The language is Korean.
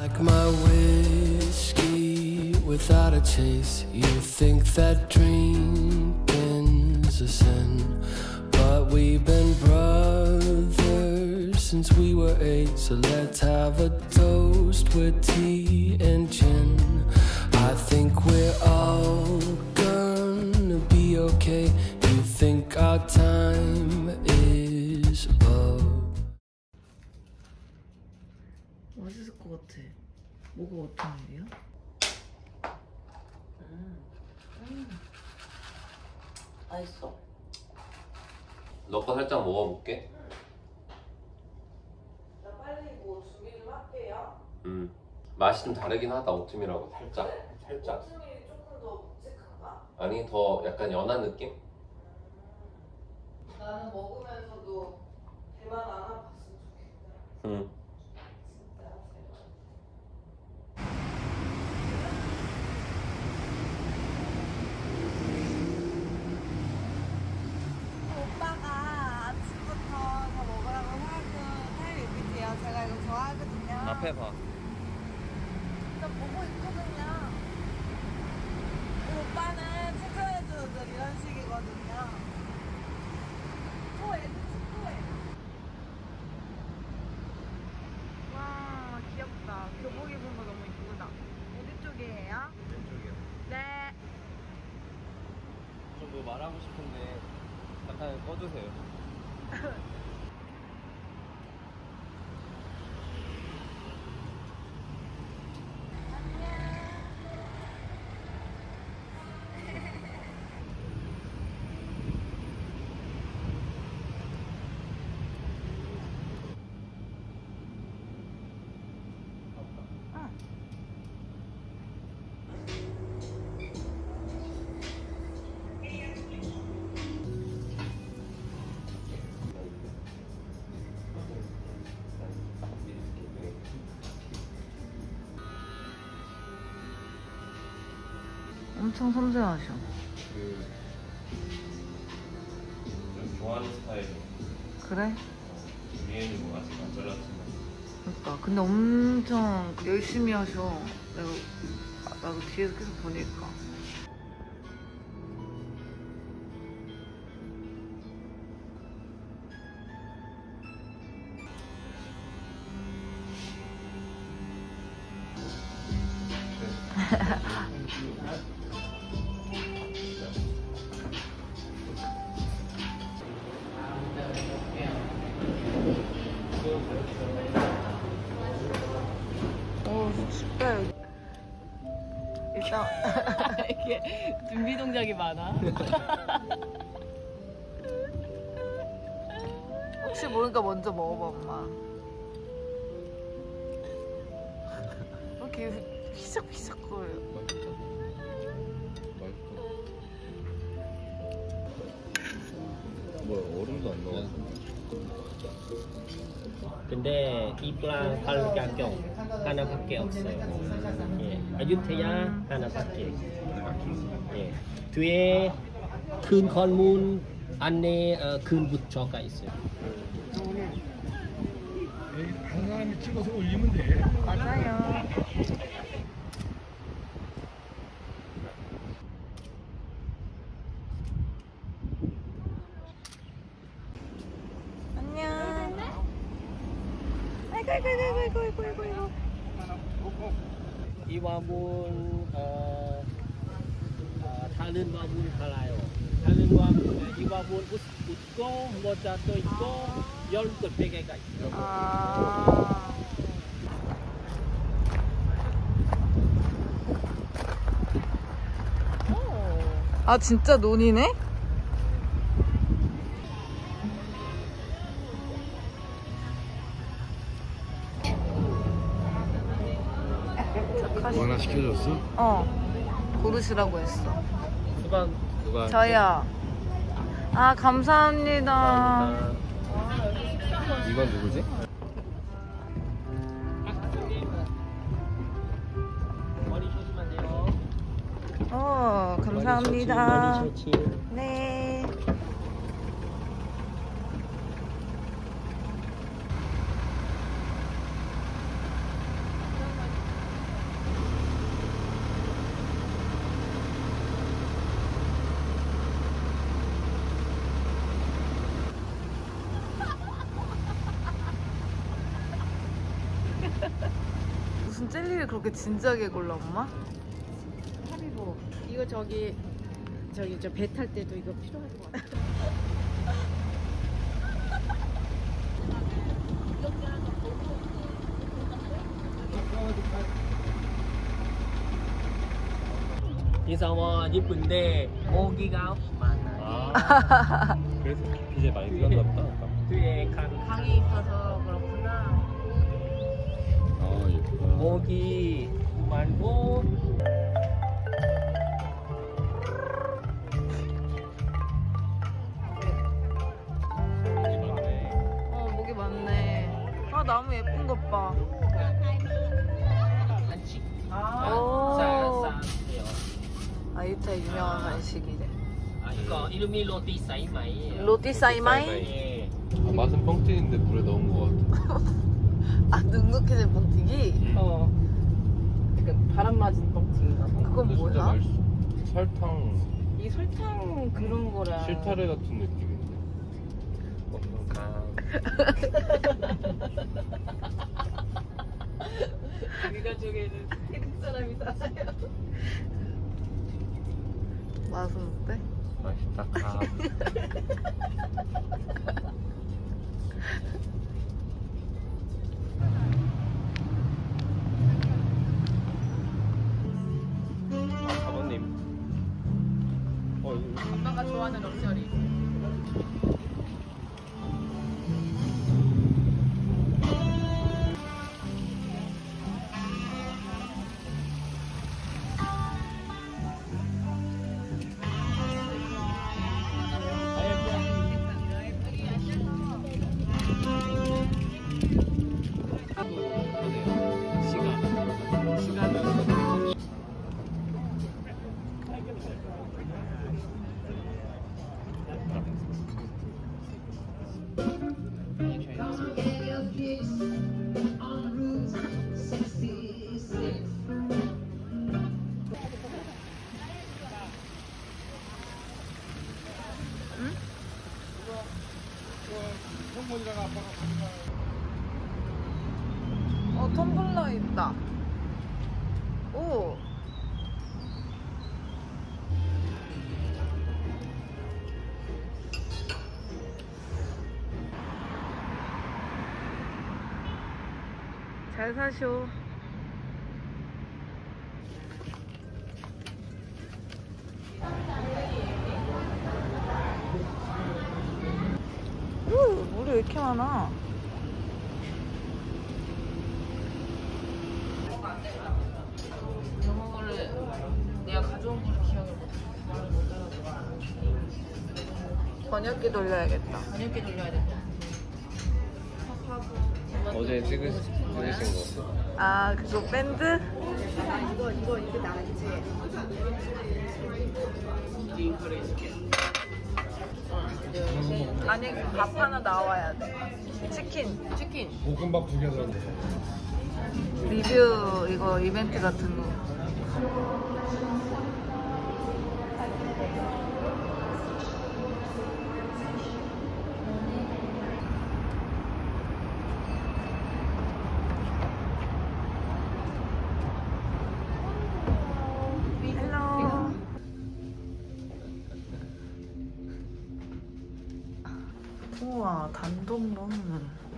like my whiskey without a chase. You think that drinking's a sin, but we've been brothers since we were 8. So let's have a toast with tea and gin. I think we're all gonna be okay. You think our time is up. 맛있을 것 같아. 뭐가 어떤 일이야? 맛있어. 너 거 살짝 먹어볼게. 나 빨리 뭐 준비 좀 할게요. 맛이 좀 다르긴 하다. 오트밀하고 살짝. 그래? 살짝. 오트밀이 조금 더 묵직한가? 아니 더 약간 연한 느낌? 나는 먹으면서도 배만 안 아팠으면 좋겠다. 응. 오빠가 아침부터 더 먹으라고 사준 타일 리피트예요. 제가 이거 좋아하거든요. 앞에 봐. 나 보고 있거든요. 오빠는 칭찬해주는 이런 식이거든요. 또 애들 친구해. 와 귀엽다. 교복 입은 거 너무 이쁘다. 어디 쪽이에요? 왼쪽이요. 네. 좀 뭐 말하고 싶은데 잠깐 꺼주세요. 엄청 섬세하셔. 좀 좋아하는 스타일이에요. 그래? 위에는 뭐 아직 안 잘랐지만. 그러니까 근데 엄청 열심히 하셔. 나도 뒤에서 계속 보니까. 쉽다. 일단 이게 준비 동작이 많아. 혹시 모르니까 먼저 먹어봐 엄마. 이렇게 피적피적거려. 뭐 얼음도 안 넣었어. 근데 이프랑 팔각경 하나밖에 없어요. 예, 어유태야 하나밖에. 예, 뒤에 큰 건물 안에 큰 부처가 있어요. 한 사람이 찍어서 올리면 돼. 맞아요. 안녕. 아이고. 이 화분 다른 화분 달라요. 다른 화분 이 화분 있고 모자도 있고 12개가 있어요. 아 진짜 논이네? 뭐 하나 시켜줬어? 고르시라고 했어. 수박 누가? 저요. 아 감사합니다. 이건 누구지? 머리 조심하세요. 감사합니다. 머리 좋지. 네. 무슨 젤리를 그렇게 진지하게 골라 엄마? 하리보. 이거 저기 저 배 탈 때도 이거 필요할 것 같아. 이상와 이쁜데 모기가 많아요. 아, 그래서 이제 많이 들었나 보다. 뒤에 강이 있어서 그렇구나. 아, 예쁘다. 모기 많고 여기 많네. 목이 많네. 아 나무 예쁜 것 봐. 간식. 오. 싸싸요. 아유타 유명한 간식이래. 아 이거 이름이 로티 사이마이. 로티 사이마이? 예. 아, 맛은 뻥튀기인데 물에 넣은 것 같아. 아 눅눅해진 뻥튀기? 그러니까 바람 맞은 뻥튀기가. 그건 근데 진짜 뭐야? 맛있어. 설탕, 이 설탕 그런 거라. 실타래 같은 느낌인데. 우리 가족에는 태국 사람이 살아요. 맛은 어때? 맛있다. 아버님. 엄마가 좋아하는 럭셔리. 텀블러 있다. 오. 잘 사쇼. 물이 왜 이렇게 많아? 저런 거를 내가 가져온 거를 기억을 못 번역기 돌려야겠다. 번역기 돌려야 돼. 어제 찍으신 거. 아 그거 밴드? 이거 이게 나겠지. 아니 밥 하나 나와야 돼. 치킨. 볶음밥 2개 더. 리뷰 이거 이벤트 같은 거. 헬로. 우와 단독 룸.